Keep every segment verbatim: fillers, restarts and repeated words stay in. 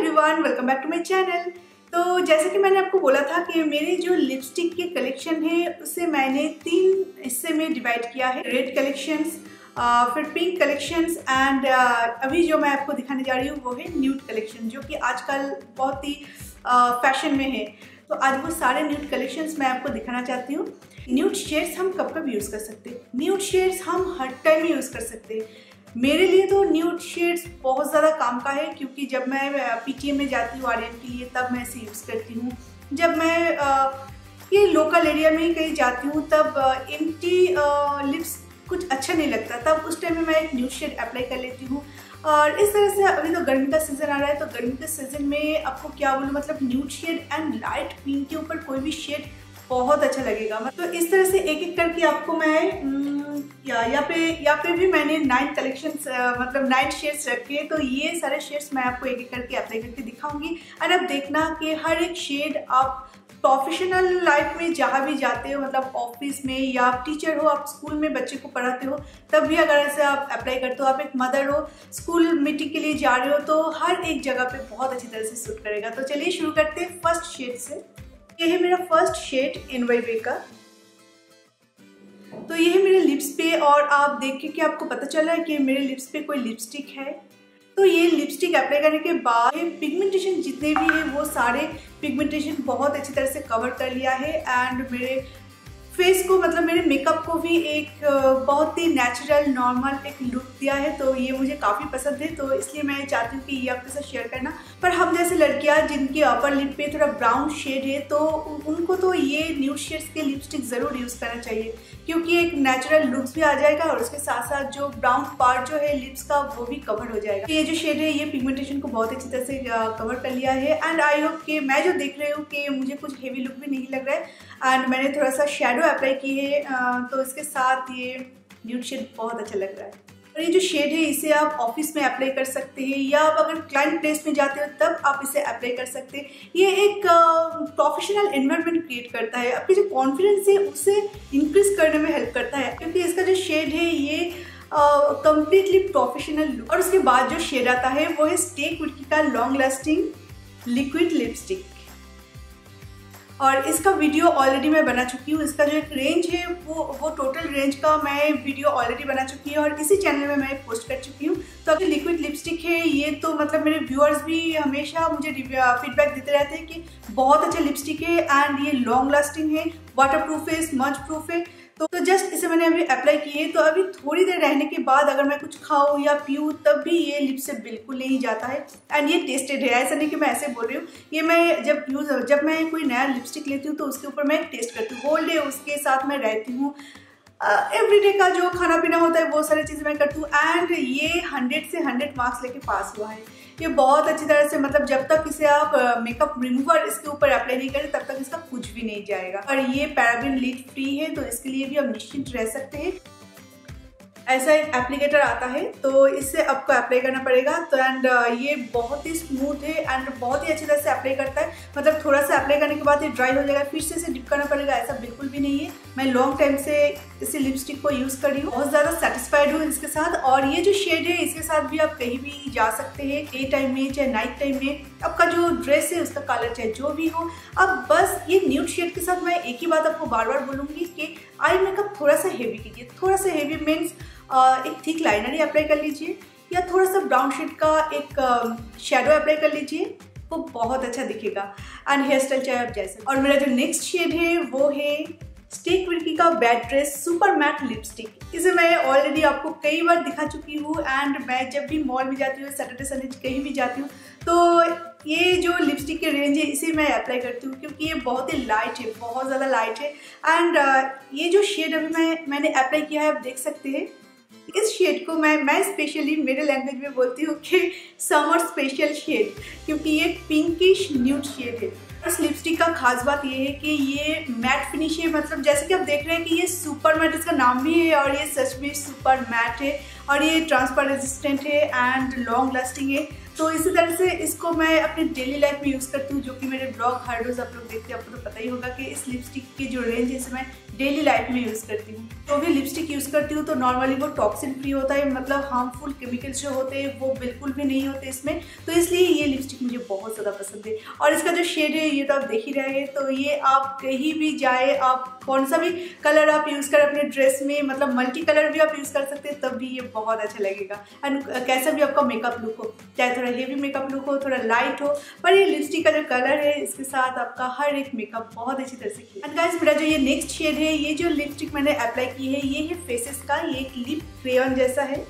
Everyone, welcome back to my channel. तो जैसे कि मैंने आपको बोला था कि मेरे जो लिपस्टिक के कलेक्शन है उसे मैंने तीन हिस्से में डिवाइड किया है। रेड कलेक्शंस, फिर पिंक कलेक्शंस एंड अभी जो मैं आपको दिखाने जा रही हूँ वो है न्यूड कलेक्शन, जो कि आजकल बहुत ही फैशन में है। तो आज वो सारे न्यूड कलेक्शंस मैं आपको दिखाना चाहती हूँ। न्यूड शेड्स हम कब कब यूज़ कर सकते हैं? न्यूड शेड्स हम हर टाइम यूज़ कर सकते हैं। मेरे लिए तो न्यूड शेड्स बहुत ज़्यादा काम का है, क्योंकि जब मैं पीटीएम में जाती हूँ आर्यन के लिए तब मैं इसे यूज़ करती हूँ। जब मैं आ, ये लोकल एरिया में ही कहीं जाती हूँ तब एम्प्टी लिप्स कुछ अच्छा नहीं लगता, तब उस टाइम में मैं एक न्यूड शेड अप्लाई कर लेती हूँ। और इस तरह से अभी तो गर्मी का सीज़न आ रहा है, तो गर्मी के सीज़न में आपको क्या बोलूँ, मतलब nude shade and light pink के ऊपर कोई भी शेड बहुत अच्छा लगेगा। तो इस तरह से एक एक करके आपको मैं या यहाँ पे यहाँ पे भी मैंने नाइन कलेक्शंस मतलब नाइन शेड्स रखे, तो ये सारे शेड्स मैं आपको एक एक करके अप्लाई करके दिखाऊंगी। और अब देखना कि हर एक शेड आप प्रोफेशनल लाइफ में जहाँ भी जाते हो, मतलब ऑफिस में या आप टीचर हो, आप स्कूल में बच्चे को पढ़ाते हो, तब भी अगर ऐसे आप अप्लाई करते हो, आप एक मदर हो, स्कूल मीटिंग के लिए जा रहे हो, तो हर एक जगह पे बहुत अच्छी तरह से सूट करेगा। तो चलिए शुरू करते हैं फर्स्ट शेड से। ये है मेरा फर्स्ट शेड इन वाई वे का। तो ये है मेरे लिप्स पे, और आप देख के आपको पता चला है कि मेरे लिप्स पे कोई लिपस्टिक है। तो ये लिपस्टिक अप्लाई करने के बाद पिगमेंटेशन जितने भी हैं वो सारे पिगमेंटेशन बहुत अच्छी तरह से कवर कर लिया है, एंड मेरे फेस को, मतलब मेरे मेकअप को भी एक बहुत ही नेचुरल नॉर्मल एक लुक दिया है। तो ये मुझे काफ़ी पसंद है, तो इसलिए मैं चाहती हूँ कि ये आपके साथ शेयर करना। पर हम जैसे लड़कियाँ जिनके अपर लिप पे थोड़ा ब्राउन शेड है, तो उनको तो ये न्यूड शेड्स के लिपस्टिक ज़रूर यूज़ करना चाहिए, क्योंकि एक नेचुरल लुक्स भी आ जाएगा और उसके साथ साथ जो ब्राउन पार्ट जो है लिप्स का वो भी कवर हो जाएगा। ये जो शेड है ये पिगमेंटेशन को बहुत अच्छी तरह से कवर कर लिया है, एंड आई होप कि मैं जो देख रही हूँ कि मुझे कुछ हेवी लुक भी नहीं लग रहा है। एंड मैंने थोड़ा सा शेडो अप्लाई की है, तो इसके साथ ये न्यूड शेड बहुत अच्छा लग रहा है। और ये जो शेड है इसे आप ऑफिस में अप्लाई कर सकते हैं, या आप अगर क्लाइंट प्लेस में जाते हो तब आप इसे अप्लाई कर सकते हैं। ये एक प्रोफेशनल एनवायरनमेंट क्रिएट करता है, आपकी जो कॉन्फिडेंस है उसे इंक्रीज करने में हेल्प करता है, क्योंकि इसका जो शेड है ये कंप्लीटली प्रोफेशनल लुक। और उसके बाद जो शेड आता है वो है स्टे क्विकी का लॉन्ग लास्टिंग लिक्विड लिपस्टिक, और इसका वीडियो ऑलरेडी मैं बना चुकी हूँ। इसका जो एक रेंज है वो वो टोटल रेंज का मैं वीडियो ऑलरेडी बना चुकी हूँ और इसी चैनल में मैं पोस्ट कर चुकी हूँ। तो अगर लिक्विड लिपस्टिक है ये, तो मतलब मेरे व्यूअर्स भी हमेशा मुझे फीडबैक देते रहते हैं कि बहुत अच्छा लिपस्टिक है एंड ये लॉन्ग लास्टिंग है, वाटर प्रूफ है, स्मज प्रूफ है। तो, तो जस्ट इसे मैंने अभी अप्लाई की है, तो अभी थोड़ी देर रहने के बाद अगर मैं कुछ खाऊं या पीऊँ तब भी ये लिप से बिल्कुल नहीं जाता है। एंड ये टेस्टेड है, ऐसा नहीं कि मैं ऐसे बोल रही हूँ। ये मैं जब यूज जब मैं कोई नया लिपस्टिक लेती हूँ तो उसके ऊपर मैं टेस्ट करती हूँ, होल डे उसके साथ मैं रहती हूँ। एवरीडे का जो खाना पीना होता है वो सारी चीज़ें मैं करती हूँ, एंड ये हंड्रेड से हंड्रेड मार्क्स लेके पास हुआ है। ये बहुत अच्छी तरह से, मतलब जब तक इसे आप मेकअप रिमूवर इसके ऊपर अप्लाई नहीं करें तब तक इसका कुछ भी नहीं जाएगा। और ये पैराबेन लीड फ्री है, तो इसके लिए भी आप निश्चिंत रह सकते हैं। ऐसा एक एप्लीकेटर आता है, तो इससे आपको अप्लाई करना पड़ेगा। तो एंड ये बहुत ही स्मूथ है एंड बहुत ही अच्छी तरह से अप्लाई करता है, मतलब थोड़ा सा अप्लाई करने के बाद ये ड्राई हो जाएगा, फिर से इसे डिप करना पड़ेगा, ऐसा बिल्कुल भी नहीं है। मैं लॉन्ग टाइम से इसी लिपस्टिक को यूज़ कर रही हूँ, बहुत ज़्यादा सेटिस्फाइड हूँ इसके साथ। और ये जो शेड है इसके साथ भी आप कहीं भी जा सकते हैं, डे टाइम में चाहे नाइट टाइम में, आपका जो ड्रेस है उसका कलर चाहे जो भी हो। अब बस ये न्यूड शेड के साथ मैं एक ही बात आपको बार बार बोलूँगी कि आई मेकअप थोड़ा सा हेवी कीजिए। थोड़ा सा हेवी मीन्स एक थिक लाइनर ही अप्लाई कर लीजिए, या थोड़ा सा ब्राउन शेड का एक शेडो अप्लाई कर लीजिए, वो बहुत अच्छा दिखेगा। एंड हेयर स्टाइल चाहे आप जैसे। और मेरा जो नेक्स्ट शेड है वो है स्टे क्विकी का bad dress super matte lipstick. इसे मैं ऑलरेडी आपको कई बार दिखा चुकी हूँ, एंड मैं जब भी मॉल में जाती हूँ, सैटरडे संडे कहीं भी जाती हूँ, तो ये जो लिपस्टिक के रेंज है इसे मैं अप्लाई करती हूँ, क्योंकि ये बहुत ही लाइट है, बहुत ज़्यादा लाइट है। एंड ये जो शेड अभी मैं मैंने अप्लाई किया है आप देख सकते हैं। इस शेड को मैं मैं स्पेशली मेरे लैंग्वेज में बोलती हूँ कि समर स्पेशल शेड, क्योंकि ये पिंकिश न्यूड शेड है। इस लिपस्टिक का खास बात ये है कि ये मैट फिनिश है, मतलब जैसे कि आप देख रहे हैं कि ये सुपर मैट इसका नाम भी है, और ये सच में सुपर मैट है, और ये ट्रांसफर रेजिस्टेंट है एंड लॉन्ग लास्टिंग है। तो इसी तरह से इसको मैं अपनी डेली लाइफ में यूज़ करती हूँ, जो कि मेरे ब्लॉग हर रोज़ आप लोग देखते हैं, आपको तो पता ही होगा कि इस लिपस्टिक की जो रेंज है इसे मैं डेली लाइफ में यूज़ करती हूँ। तो भी लिपस्टिक यूज़ करती हूँ तो नॉर्मली वो टॉक्सिन फ्री होता है, मतलब हार्मफुल केमिकल्स जो होते हैं वो बिल्कुल भी नहीं होते इसमें, तो इसलिए ये लिपस्टिक मुझे बहुत ज़्यादा पसंद है। और इसका जो शेड है ये तो आप देख ही रहे हैं, तो ये आप कहीं भी जाए, आप कौन सा भी कलर आप यूज़ करें अपने ड्रेस में, मतलब मल्टी कलर भी आप यूज़ कर सकते हैं, तब भी ये बहुत अच्छा लगेगा। एंड कैसा भी आपका मेकअप लुक हो, चाहे थोड़ा हेवी मेकअप लुक हो, थोड़ा लाइट हो, पर ये लिपस्टिक का जो कलर है इसके साथ आपका हर एक मेकअप बहुत अच्छी तरह से किया। एंड गाइस, मेरा जो ये नेक्स्ट शेड है, ये जो लिपस्टिक मैंने अप्लाई की है ये है फेसेस का, ये एक लिप क्रेयॉन जैसा है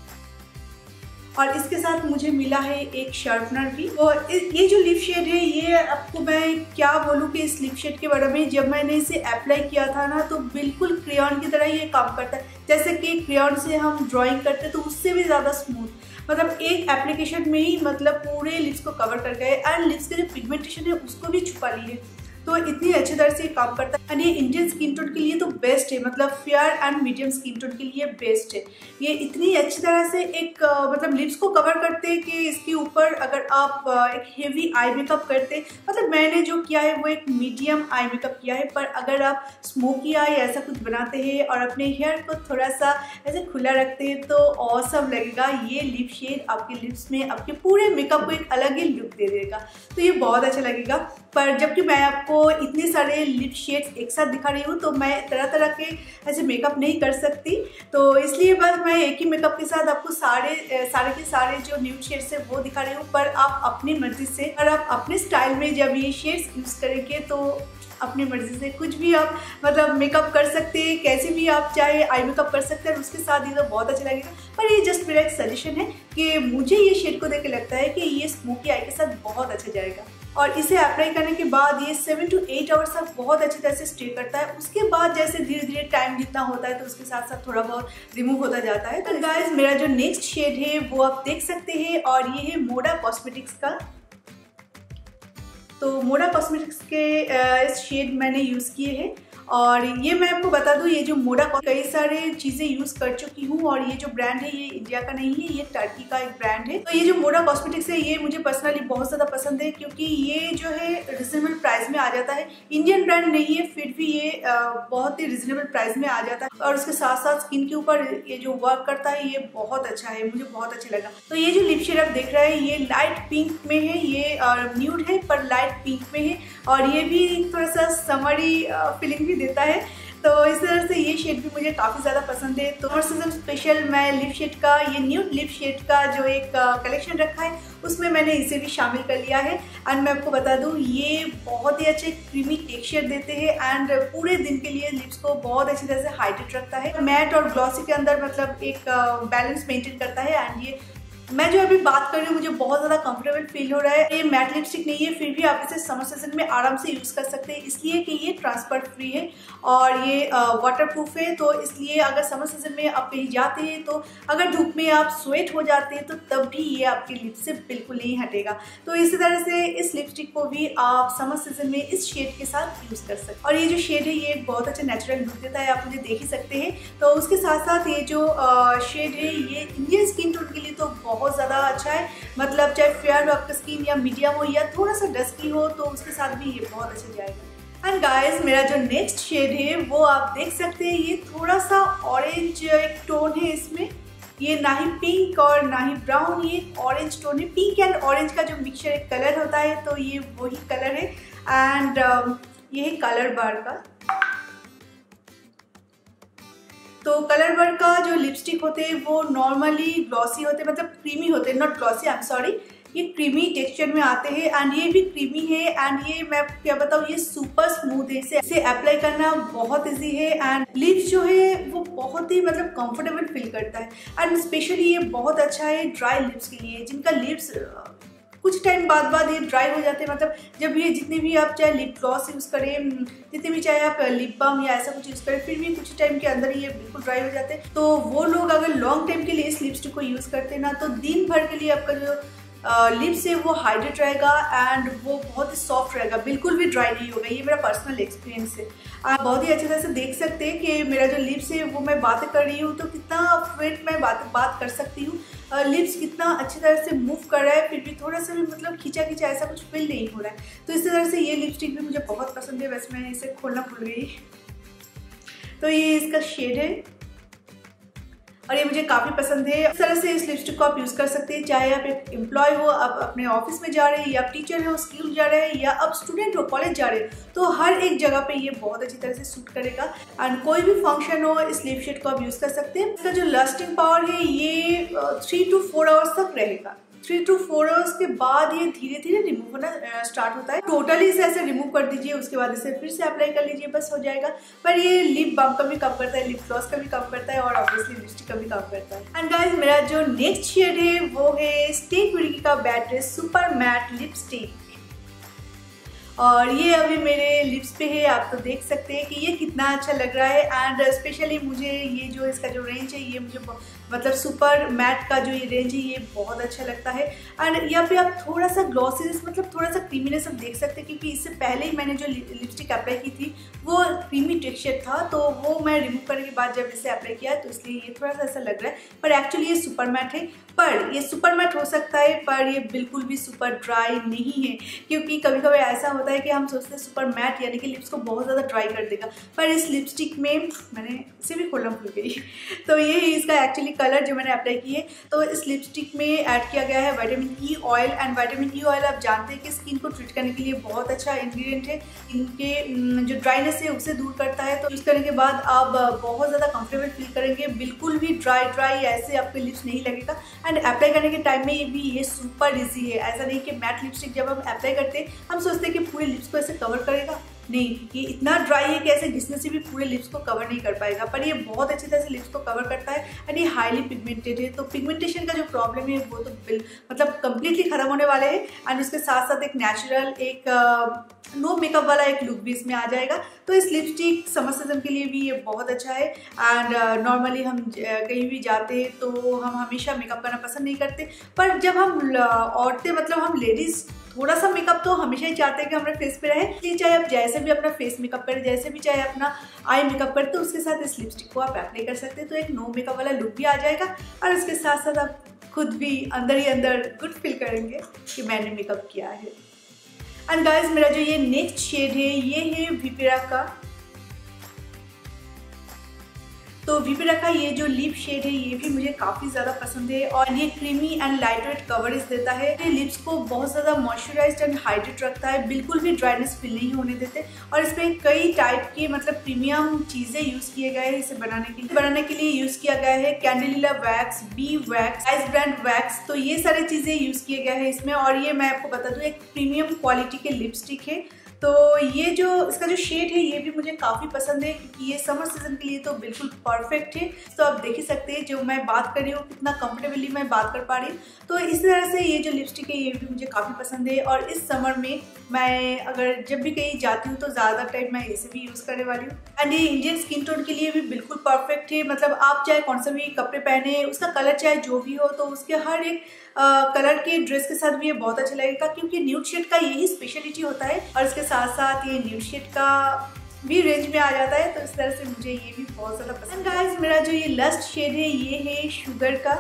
और इसके साथ मुझे मिला है एक शार्पनर भी। और ये जो लिप शेड है ये आपको मैं क्या बोलूँ कि इस लिप शेड के बारे में, जब मैंने इसे अप्लाई किया था ना तो बिल्कुल क्रेयॉन की तरह ये काम करता है। जैसे कि क्रेयॉन से हम ड्राइंग करते हैं तो उससे भी ज़्यादा स्मूथ, मतलब एक एप्लीकेशन में ही मतलब पूरे लिप्स को कवर कर गए एंड लिप्स के जो पिगमेंटेशन है उसको भी छुपा लिए, तो इतनी अच्छी तरह से काम करता है। एंड ये इंडियन स्किन टोन के लिए तो बेस्ट है, मतलब fair and medium skin tone के लिए बेस्ट है। ये इतनी अच्छी तरह से एक मतलब लिप्स को कवर करते हैं कि इसके ऊपर अगर आप एक हेवी आई मेकअप करते, मतलब मैंने जो किया है वो एक मीडियम आई मेकअप किया है, पर अगर आप स्मोकी आई ऐसा कुछ बनाते हैं और अपने हेयर को थोड़ा सा ऐसे खुला रखते हैं तो ऑसम लगेगा। ये लिप शेड आपके लिप्स में आपके पूरे मेकअप को एक अलग ही लुक दे देगा, तो ये बहुत अच्छा लगेगा। पर जबकि मैं आपको इतने सारे लिप शेड्स एक साथ दिखा रही हूँ तो मैं तरह तरह के ऐसे मेकअप नहीं कर सकती, तो इसलिए बस मैं एक ही मेकअप के साथ आपको सारे सारे के सारे जो न्यूड शेड्स है वो दिखा रही हूँ। पर आप अपनी मर्जी से और आप अपने स्टाइल में जब ये शेड्स यूज़ करेंगे तो अपनी मर्जी से कुछ भी आप मतलब मेकअप कर सकते हैं, कैसे भी आप चाहे आई मेकअप कर सकते हैं, उसके साथ ये तो बहुत अच्छा लगेगा। पर ये जस्ट मेरा एक सजेशन है कि मुझे ये शेड को देख के लगता है कि ये स्मोकी आई के साथ बहुत अच्छा जाएगा। और इसे अप्लाई करने के बाद ये सेवन टू एट आवर्स तक बहुत अच्छी तरह से स्टे करता है। उसके बाद जैसे धीरे धीरे टाइम जितना होता है तो उसके साथ साथ थोड़ा बहुत रिमूव होता जाता है। तो गाइस, मेरा जो नेक्स्ट शेड है वो आप देख सकते हैं और ये है मोडा कॉस्मेटिक्स का। तो मोडा कॉस्मेटिक्स के इस शेड मैंने यूज़ किए हैं और ये मैं आपको बता दूं, ये जो मोडा कई सारे चीज़ें यूज़ कर चुकी हूँ और ये जो ब्रांड है ये इंडिया का नहीं है, ये टर्की का एक ब्रांड है। तो ये जो मोडा कॉस्मेटिक्स है ये मुझे पर्सनली बहुत ज़्यादा पसंद है क्योंकि ये जो है रिजनेबल प्राइस में आ जाता है। इंडियन ब्रांड नहीं है फिर भी ये बहुत ही रिजनेबल प्राइस में आ जाता है और उसके साथ साथ स्किन के ऊपर ये जो वर्क करता है ये बहुत अच्छा है, मुझे बहुत अच्छा लगा। तो ये जो लिप शेड आप देख रहे हैं ये लाइट पिंक में है, ये न्यूड है पर लाइट पिंक में है और ये भी थोड़ा सा समरी फीलिंग भी देता है। तो इस तरह से ये शेड भी मुझे काफ़ी ज़्यादा पसंद है। तो समर सीजन स्पेशल मैं लिप शेड का ये न्यूड लिप शेड का जो एक कलेक्शन रखा है उसमें मैंने इसे भी शामिल कर लिया है। एंड मैं आपको बता दूं ये बहुत ही अच्छे क्रीमी टेक्सचर देते हैं एंड पूरे दिन के लिए लिप्स को बहुत अच्छी तरह से हाइड्रेट रखता है। मैट और ग्लॉसी के अंदर मतलब एक बैलेंस मेंटेन करता है। एंड ये मैं जो अभी बात कर रही हूँ मुझे बहुत ज़्यादा कंफर्टेबल फील हो रहा है। ये मैट लिपस्टिक नहीं है फिर भी आप इसे समर सीजन में आराम से यूज़ कर सकते हैं, इसलिए कि ये ट्रांसफर फ्री है और ये वाटर प्रूफ है। तो इसलिए अगर समर सीजन में आप कहीं जाते हैं तो अगर धूप में आप स्वेट हो जाते हैं तो तब भी ये आपके लिप्स से बिल्कुल नहीं हटेगा। तो इसी तरह से इस लिपस्टिक को भी आप समर सीजन में इस शेड के साथ यूज़ कर सकते हैं। और ये जो शेड है ये बहुत अच्छा नेचुरल लुक देता है, आप मुझे देख ही सकते हैं। तो उसके साथ साथ ये जो शेड है ये इंडियन स्किन टोन के लिए तो बहुत ज़्यादा अच्छा है, मतलब चाहे फेयर हो आपका स्किन या मीडियम हो या थोड़ा सा डस्की हो तो उसके साथ भी ये बहुत अच्छा जाएगा। एंड गाइस, मेरा जो नेक्स्ट शेड है वो आप देख सकते हैं ये थोड़ा सा ऑरेंज एक टोन है इसमें, ये ना ही पिंक और ना ही ब्राउन, ये ऑरेंज टोन है। पिंक एंड ऑरेंज का जो मिक्सचर एक कलर होता है तो ये वही कलर है। एंड uh, ये है कलर बार का। तो कलर बार का जो लिपस्टिक होते हैं वो नॉर्मली ग्लॉसी होते हैं, मतलब क्रीमी होते हैं, not glossy, I am sorry, ये क्रीमी टेक्सचर में आते हैं एंड ये भी क्रीमी है। एंड ये मैं क्या बताऊँ ये सुपर स्मूथ है, इसे इसे अप्लाई करना बहुत इजी है एंड लिप्स जो है वो बहुत ही मतलब कंफर्टेबल फील करता है। एंड स्पेशली ये बहुत अच्छा है ड्राई लिप्स के लिए, जिनका लिप्स कुछ टाइम बाद बाद ये ड्राई हो जाते हैं, मतलब जब ये जितने भी आप चाहे लिप ग्लॉस यूज़ करें, जितने भी चाहे आप लिप बाम या ऐसा कुछ यूज़ करें, फिर भी कुछ टाइम के अंदर ये बिल्कुल ड्राई हो जाते हैं। तो वो लोग अगर लॉन्ग टाइम के लिए इस लिपस्टिक को यूज़ करते हैं ना तो दिन भर के लिए आपका जो लिप्स है वो हाइड्रेट रहेगा एंड वो बहुत ही सॉफ्ट रहेगा, बिल्कुल भी ड्राई नहीं होगा। ये मेरा पर्सनल एक्सपीरियंस है। आप बहुत ही अच्छी तरह से देख सकते हैं कि मेरा जो लिप्स है वो मैं बातें कर रही हूँ तो कितना फ्रेट मैं बात बात कर सकती हूँ, लिप्स कितना अच्छी तरह से मूव कर रहा है, फिर भी थोड़ा सा भी मतलब खींचा खींचा ऐसा कुछ फील नहीं हो रहा है। तो इस तरह से ये लिपस्टिक भी मुझे बहुत पसंद है, वैसे मैं इसे खोलना भूल गई। तो ये इसका शेड है और ये मुझे काफ़ी पसंद है। इस तरह से इस लिपस्टिक को आप यूज़ कर सकते हैं, चाहे आप एक एम्प्लॉय हो, आप अपने ऑफिस में जा रहे हैं, या आप टीचर हो, स्कूल जा रहे हैं, या आप स्टूडेंट हो, कॉलेज जा रहे हैं, तो हर एक जगह पे ये बहुत अच्छी तरह से सूट करेगा। एंड कोई भी फंक्शन हो, इस लिप शेड को आप यूज़ कर सकते हैं। इसका जो लास्टिंग पावर है ये थ्री टू फोर आवर्स तक रहेगा। थ्री टू फोर आवर्स के बाद ये धीरे धीरे रिमूव होना स्टार्ट होता है। टोटली इसे ऐसे रिमूव कर दीजिए, उसके बाद इसे फिर से अप्लाई कर लीजिए, बस हो जाएगा। पर ये लिप बाम का भी काम करता है, लिप ग्लॉस का भी काम करता है, और ऑब्वियसली लिपस्टिक का भी काम करता है। एंड गाइस, मेरा जो नेक्स्ट शेड है वो है स्टेक ब्यूटी का बैटरी सुपर मैट लिपस्टिक, और ये अभी मेरे लिप्स पे है। आप तो देख सकते हैं कि ये कितना अच्छा लग रहा है। एंड स्पेशली मुझे ये जो इसका जो रेंज है, ये मुझे मतलब सुपर मैट का जो ये रेंज है, ये बहुत अच्छा लगता है। एंड यहाँ पे आप थोड़ा सा ग्लॉसीनेस, मतलब थोड़ा सा क्रीमीनेस आप देख सकते हैं, क्योंकि इससे पहले ही मैंने जो लिपस्टिक अप्लाई की थी वो क्रीमी टेक्सचर था, तो वो मैं रिमूव करने के बाद जब इसे अप्लाई किया तो इसलिए ये थोड़ा सा ऐसा लग रहा है। पर एक्चुअली ये सुपर मैट है। पर ये सुपर मैट हो सकता है, पर ये बिल्कुल भी सुपर ड्राई नहीं है, क्योंकि कभी कभी ऐसा होता है कि हम सोचते हैं सुपर मैट यानी कि लिप्स को बहुत ज़्यादा ड्राई कर देगा, पर इस लिपस्टिक में, मैंने इसे भी खोलना भूल गई, तो ये है इसका एक्चुअली कलर जो मैंने अप्लाई किए। तो इस लिपस्टिक में ऐड किया गया है vitamin E oil. And vitamin E oil आप जानते हैं कि स्किन को ट्रीट करने के लिए बहुत अच्छा इंग्रेडिएंट है। इनके जो ड्राइनेस है उसे दूर करता है, तो यूज़ करने के बाद आप बहुत ज़्यादा कंफर्टेबल फील करेंगे, बिल्कुल भी ड्राई ड्राई ऐसे आपके लिप्स नहीं लगेगा। एंड अप्लाई करने के टाइम में ये भी ये सुपर इजी है। ऐसा नहीं कि मैट लिपस्टिक जब हम अप्लाई करते हैं हम सोचते हैं कि पूरे लिप्स को ऐसे कवर करेगा, नहीं, ये इतना ड्राई है कि ऐसे घिसने से भी पूरे लिप्स को कवर नहीं कर पाएगा, पर ये बहुत अच्छी तरह से लिप्स को कवर करता है। एंड ये हाईली पिगमेंटेड है, तो पिगमेंटेशन का जो प्रॉब्लम है वो तो बिल मतलब कंप्लीटली खत्म होने वाले हैं। एंड उसके साथ साथ एक नेचुरल, एक नो मेकअप वाला एक लुक भी इसमें आ जाएगा। तो इस लिपस्टिक समर सीजन के लिए भी ये बहुत अच्छा है। एंड नॉर्मली हम कहीं भी जाते हैं तो हम हमेशा मेकअप करना पसंद नहीं करते, पर जब हम औरतें, मतलब हम लेडीज़, थोड़ा सा मेकअप तो हमेशा ही चाहते हैं कि हमारे फेस पे रहे। इसलिए चाहे आप जैसे भी अपना फेस मेकअप करें, जैसे भी चाहे अपना आई मेकअप करें, तो उसके साथ इस लिपस्टिक को आप अप्लाई कर सकते हैं, तो एक नो मेकअप वाला लुक भी आ जाएगा। और उसके साथ साथ आप खुद भी अंदर ही अंदर गुड फील करेंगे कि मैंने मेकअप किया है। एंड गाइज, मेरा जो ये नेक्स्ट शेड है ये है विपेरा का। तो विपेरा का ये जो लिप शेड है ये भी मुझे काफ़ी ज़्यादा पसंद है, और ये creamy and lightweight coverage देता है। ये लिप्स को बहुत ज़्यादा मॉइस्चराइज्ड एंड हाइड्रेट रखता है, बिल्कुल भी ड्राइनेस फील नहीं होने देते। और इसमें कई टाइप के मतलब प्रीमियम चीज़ें यूज़ किए गए हैं इसे बनाने के लिए। बनाने के लिए यूज़ किया गया है candelilla wax, bee wax, ice brand wax, तो ये सारी चीज़ें यूज़ किए गए हैं इसमें। और ये मैं आपको बता दूँ एक प्रीमियम क्वालिटी के लिपस्टिक है। तो ये जो इसका जो शेड है ये भी मुझे काफ़ी पसंद है, क्योंकि ये समर सीजन के लिए तो बिल्कुल परफेक्ट है। तो आप देख ही सकते हैं जो मैं बात कर रही हूँ कितना कंफर्टेबली मैं बात कर पा रही हूँ। तो इस तरह से ये जो लिपस्टिक है ये भी मुझे काफ़ी पसंद है। और इस समर में मैं अगर जब भी कहीं जाती हूँ तो ज़्यादा टाइम मैं इसे भी यूज़ करने वाली हूँ। एंड ये इंडियन स्किन टोन के लिए भी बिल्कुल परफेक्ट है। मतलब आप चाहे कौन सा भी कपड़े पहने, उसका कलर चाहे जो भी हो, तो उसके हर एक कलर के ड्रेस के साथ भी ये बहुत अच्छा लगेगा, क्योंकि न्यूड शेड का यही स्पेशलिटी होता है। और इसके साथ साथ ये न्यूड शेड का भी रेंज में आ जाता है, तो इस तरह से मुझे ये भी बहुत ज़्यादा पसंद है। गाइस, मेरा जो ये लास्ट शेड है ये है शुगर का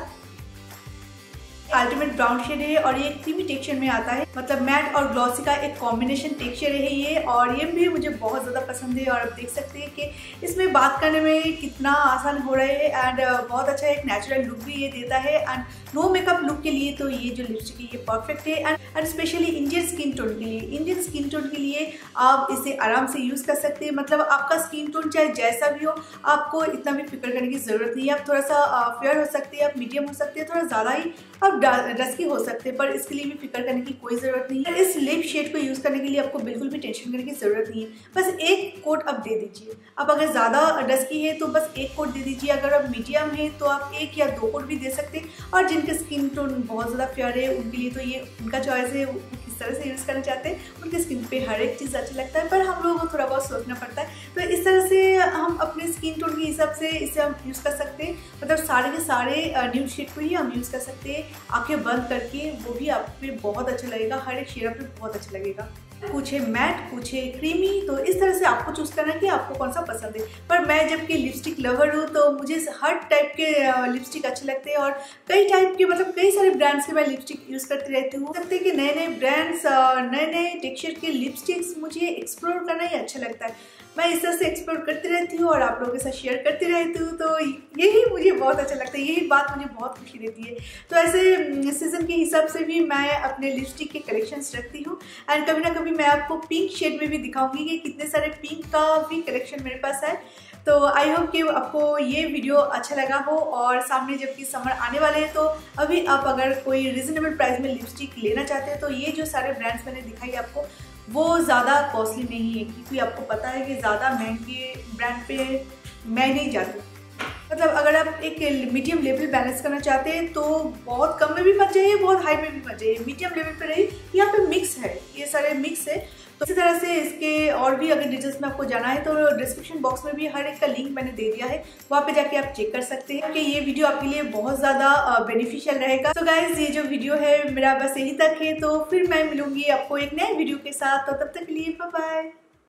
अल्टीमेट ब्राउन शेड है, और ये क्रीमी टेक्सचर में आता है। मतलब मैट और ग्लॉसी का एक कॉम्बिनेशन टेक्सचर है ये, और ये भी मुझे बहुत ज़्यादा पसंद है। और आप देख सकते हैं कि इसमें बात करने में कितना आसान हो रहा है। एंड बहुत अच्छा एक नेचुरल लुक भी ये देता है। एंड नो मेकअप लुक के लिए तो ये जो लिपस्टिक है ये परफेक्ट है। And and specially Indian skin tone के लिए इंडियन स्किन टोन के लिए आप इसे आराम से यूज़ कर सकते हैं। मतलब आपका स्किन टोन चाहे जैसा भी हो, आपको इतना भी फिक्र करने की ज़रूरत नहीं है। आप थोड़ा सा फेयर हो सकते हैं, आप मीडियम हो सकते हैं, थोड़ा ज़्यादा ही आप डस्की हो सकते हैं, पर इसके लिए भी फिक्र करने की कोई ज़रूरत नहीं है। इस लिप शेड को यूज़ करने के लिए आपको बिल्कुल भी टेंशन करने की ज़रूरत नहीं है। बस एक कोट आप दे दीजिए। आप अगर ज़्यादा डस्की है तो बस एक कोट दे दीजिए, अगर आप मीडियम है तो आप एक या दो कोट भी दे सकते हैं। और जिनके स्किन टोन बहुत ज़्यादा फेयर है उनके लिए तो ये उनका चॉइस है, वो किस तरह से यूज़ करना चाहते हैं। उनके स्किन पे हर एक चीज़ अच्छा लगता है, पर हम लोगों को थोड़ा बहुत सोचना पड़ता है। तो इस तरह से हम अपने स्किन टोन के हिसाब से इसे हम यूज़ कर सकते हैं। मतलब सारे के सारे न्यूड शेड को ही हम यूज़ कर सकते हैं आंखें बंद करके, वो भी आप पे बहुत अच्छा लगेगा। हर एक शेड आप पे बहुत अच्छा लगेगा। कुछ है मैट, कुछ है क्रीमी, तो इस तरह से आपको चूज़ करना है कि आपको कौन सा पसंद है। पर मैं जबकि लिपस्टिक लवर हूँ तो मुझे हर टाइप के लिपस्टिक अच्छे लगते हैं, और कई टाइप के मतलब कई सारे ब्रांड्स के मैं लिपस्टिक यूज़ करती रहती हूँ। सकते हैं कि नए नए ब्रांड्स, नए नए टेक्सचर के लिपस्टिक्स मुझे एक्सप्लोर करना ही अच्छा लगता है। मैं इस तरह से एक्सप्लोर करती रहती हूँ और आप लोगों के साथ शेयर करती रहती हूँ, तो यही मुझे बहुत अच्छा लगता है, यही बात मुझे बहुत खुशी देती है। तो ऐसे सीज़न के हिसाब से भी मैं अपने लिपस्टिक के कलेक्शंस रखती हूँ एंड कभी ना कभी मैं आपको पिंक शेड में भी दिखाऊंगी कि कितने सारे पिंक का भी कलेक्शन मेरे पास है। तो आई होप कि आपको ये वीडियो अच्छा लगा हो और सामने जबकि समर आने वाले हैं तो अभी आप अगर कोई रिजनेबल प्राइस में लिपस्टिक लेना चाहते हैं तो ये जो सारे ब्रांड्स मैंने दिखाई आपको वो ज़्यादा कॉस्टली नहीं है, क्योंकि आपको पता है कि ज़्यादा महंगे ब्रांड पे मैं नहीं जाती। मतलब अगर आप एक मीडियम लेवल बैलेंस करना चाहते हैं तो बहुत कम में भी मत जाइए, बहुत हाई में भी मत जाइए, मीडियम लेवल पे रहिए। यहाँ पे मिक्स है, ये सारे मिक्स है। तो इसी तरह से इसके और भी अगर डिटेल्स में आपको जाना है तो डिस्क्रिप्शन बॉक्स में भी हर एक का लिंक मैंने दे दिया है, वहाँ पे जाके आप चेक कर सकते हैं कि ये वीडियो आपके लिए बहुत ज़्यादा बेनिफिशियल रहेगा। तो गाइज ये जो वीडियो है मेरा बस यही तक है, तो फिर मैं मिलूंगी आपको एक नए वीडियो के साथ, तो तब तक के लिए बाय बाय।